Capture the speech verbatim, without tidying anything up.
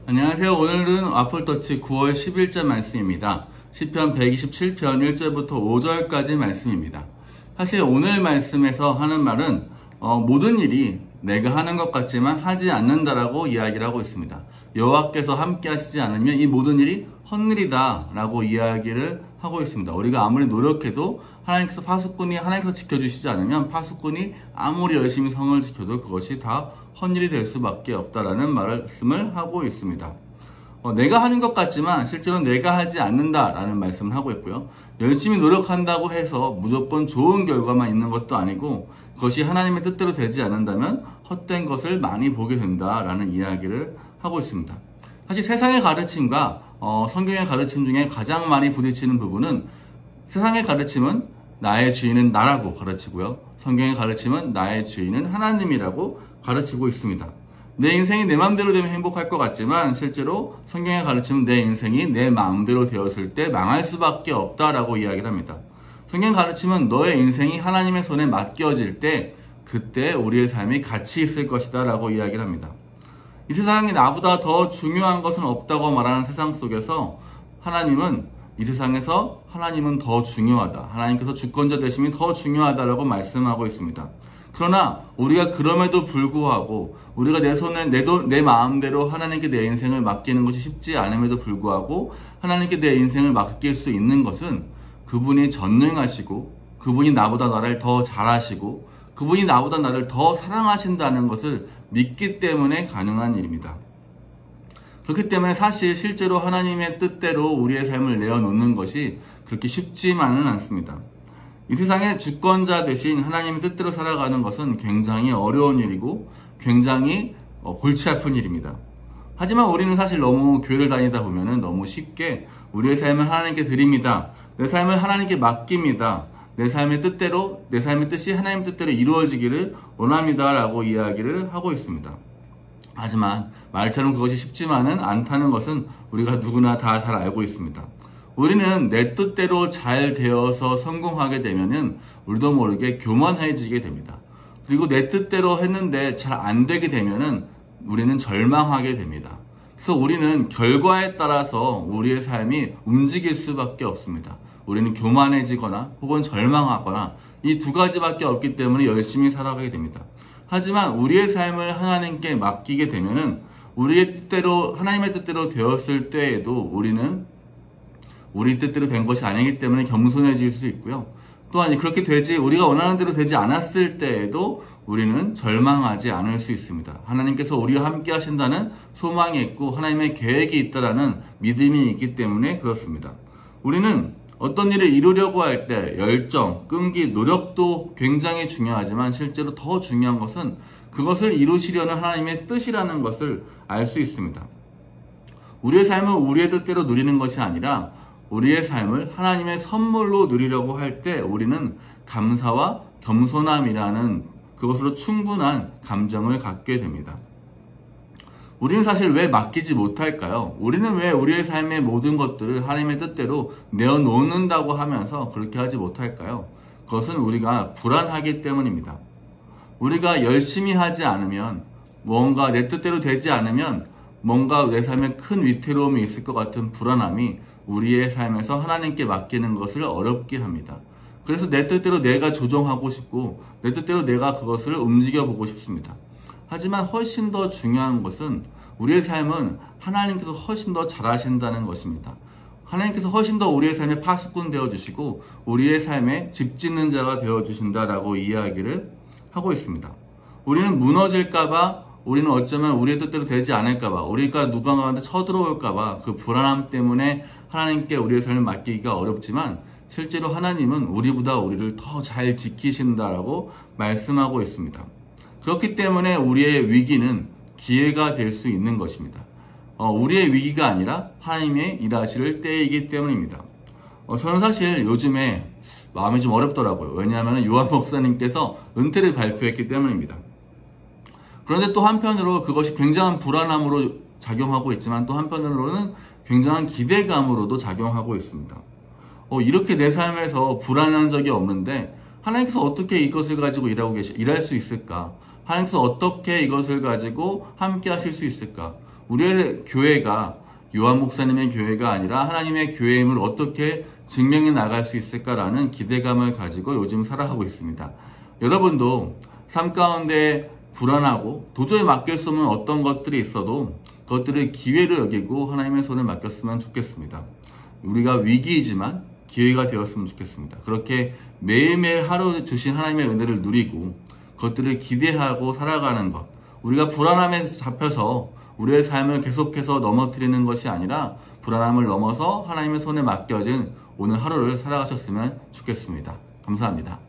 안녕하세요. 오늘은 와플터치 구월 십일자 말씀입니다. 시편 백이십칠편 일절부터 오절까지 말씀입니다. 사실 오늘 말씀에서 하는 말은 어, 모든 일이 내가 하는 것 같지만 하지 않는다라고 이야기를 하고 있습니다. 여호와께서 함께 하시지 않으면 이 모든 일이 헛일이다 라고 이야기를 하고 있습니다. 우리가 아무리 노력해도 하나님께서 파수꾼이 하나님께서 지켜주시지 않으면 파수꾼이 아무리 열심히 성을 지켜도 그것이 다 헛일이 될 수밖에 없다라는 말씀을 하고 있습니다. 어, 내가 하는 것 같지만 실제로 내가 하지 않는다라는 말씀을 하고 있고요. 열심히 노력한다고 해서 무조건 좋은 결과만 있는 것도 아니고 그것이 하나님의 뜻대로 되지 않는다면 헛된 것을 많이 보게 된다라는 이야기를 하고 있습니다. 사실 세상의 가르침과 어, 성경의 가르침 중에 가장 많이 부딪히는 부분은 세상의 가르침은 나의 주인은 나라고 가르치고요. 성경의 가르침은 나의 주인은 하나님이라고 가르치고 있습니다. 내 인생이 내 마음대로 되면 행복할 것 같지만 실제로 성경의 가르침은 내 인생이 내 마음대로 되었을 때 망할 수밖에 없다라고 이야기를 합니다. 성경 가르침은 너의 인생이 하나님의 손에 맡겨질 때 그때 우리의 삶이 가치 있을 것이다 라고 이야기를 합니다. 이 세상에 나보다 더 중요한 것은 없다고 말하는 세상 속에서 하나님은 이 세상에서 하나님은 더 중요하다. 하나님께서 주권자 되심이 더 중요하다라고 말씀하고 있습니다. 그러나 우리가 그럼에도 불구하고 우리가 내 손에 내, 도, 내 마음대로 하나님께 내 인생을 맡기는 것이 쉽지 않음에도 불구하고 하나님께 내 인생을 맡길 수 있는 것은 그분이 전능하시고 그분이 나보다 나를 더 잘하시고 그분이 나보다 나를 더 사랑하신다는 것을 믿기 때문에 가능한 일입니다. 그렇기 때문에 사실 실제로 하나님의 뜻대로 우리의 삶을 내어놓는 것이 그렇게 쉽지만은 않습니다. 이 세상의 주권자 대신 하나님의 뜻대로 살아가는 것은 굉장히 어려운 일이고 굉장히 골치 아픈 일입니다. 하지만 우리는 사실 너무 교회를 다니다 보면 너무 쉽게 우리의 삶을 하나님께 드립니다. 내 삶을 하나님께 맡깁니다. 내 삶의 뜻대로, 내 삶의 뜻이 하나님의 뜻대로 이루어지기를 원합니다 라고 이야기를 하고 있습니다. 하지만 말처럼 그것이 쉽지만은 않다는 것은 우리가 누구나 다 잘 알고 있습니다. 우리는 내 뜻대로 잘 되어서 성공하게 되면은 우리도 모르게 교만해지게 됩니다. 그리고 내 뜻대로 했는데 잘 안 되게 되면은 우리는 절망하게 됩니다. 그래서 우리는 결과에 따라서 우리의 삶이 움직일 수밖에 없습니다. 우리는 교만해지거나 혹은 절망하거나 이 두 가지밖에 없기 때문에 열심히 살아가게 됩니다. 하지만 우리의 삶을 하나님께 맡기게 되면은 우리의 뜻대로 하나님의 뜻대로 되었을 때에도 우리는 우리 뜻대로 된 것이 아니기 때문에 겸손해질 수 있고요. 또한 그렇게 되지 우리가 원하는 대로 되지 않았을 때에도 우리는 절망하지 않을 수 있습니다. 하나님께서 우리와 함께 하신다는 소망이 있고 하나님의 계획이 있다라는 믿음이 있기 때문에 그렇습니다. 우리는 어떤 일을 이루려고 할 때 열정, 끈기, 노력도 굉장히 중요하지만 실제로 더 중요한 것은 그것을 이루시려는 하나님의 뜻이라는 것을 알 수 있습니다. 우리의 삶은 우리의 뜻대로 누리는 것이 아니라 우리의 삶을 하나님의 선물로 누리려고 할 때 우리는 감사와 겸손함이라는 그것으로 충분한 감정을 갖게 됩니다. 우리는 사실 왜 맡기지 못할까요? 우리는 왜 우리의 삶의 모든 것들을 하나님의 뜻대로 내어놓는다고 하면서 그렇게 하지 못할까요? 그것은 우리가 불안하기 때문입니다. 우리가 열심히 하지 않으면 뭔가 내 뜻대로 되지 않으면 뭔가 내 삶에 큰 위태로움이 있을 것 같은 불안함이 우리의 삶에서 하나님께 맡기는 것을 어렵게 합니다. 그래서 내 뜻대로 내가 조정하고 싶고 내 뜻대로 내가 그것을 움직여보고 싶습니다. 하지만 훨씬 더 중요한 것은 우리의 삶은 하나님께서 훨씬 더 잘하신다는 것입니다. 하나님께서 훨씬 더 우리의 삶에 파수꾼 되어주시고 우리의 삶에 집 짓는 자가 되어주신다라고 이야기를 하고 있습니다. 우리는 무너질까봐 우리는 어쩌면 우리의 뜻대로 되지 않을까봐 우리가 누군가한테 쳐들어올까봐 그 불안함 때문에 하나님께 우리의 삶을 맡기기가 어렵지만 실제로 하나님은 우리보다 우리를 더 잘 지키신다라고 말씀하고 있습니다. 그렇기 때문에 우리의 위기는 기회가 될 수 있는 것입니다. 어, 우리의 위기가 아니라 하나님의 일하실 때이기 때문입니다. 어, 저는 사실 요즘에 마음이 좀 어렵더라고요. 왜냐하면 요한 목사님께서 은퇴를 발표했기 때문입니다. 그런데 또 한편으로 그것이 굉장한 불안함으로 작용하고 있지만 또 한편으로는 굉장한 기대감으로도 작용하고 있습니다. 어, 이렇게 내 삶에서 불안한 적이 없는데 하나님께서 어떻게 이것을 가지고 일하고 계시, 일할 수 있을까? 하나님께서 어떻게 이것을 가지고 함께 하실 수 있을까? 우리의 교회가 요한 목사님의 교회가 아니라 하나님의 교회임을 어떻게 증명해 나갈 수 있을까라는 기대감을 가지고 요즘 살아가고 있습니다. 여러분도 삶 가운데 불안하고 도저히 맡길 수 없는 어떤 것들이 있어도 그것들을 기회로 여기고 하나님의 손을 맡겼으면 좋겠습니다. 우리가 위기이지만 기회가 되었으면 좋겠습니다. 그렇게 매일매일 하루 주신 하나님의 은혜를 누리고 그것들을 기대하고 살아가는 것, 우리가 불안함에 잡혀서 우리의 삶을 계속해서 넘어뜨리는 것이 아니라 불안함을 넘어서 하나님의 손에 맡겨진 오늘 하루를 살아가셨으면 좋겠습니다. 감사합니다.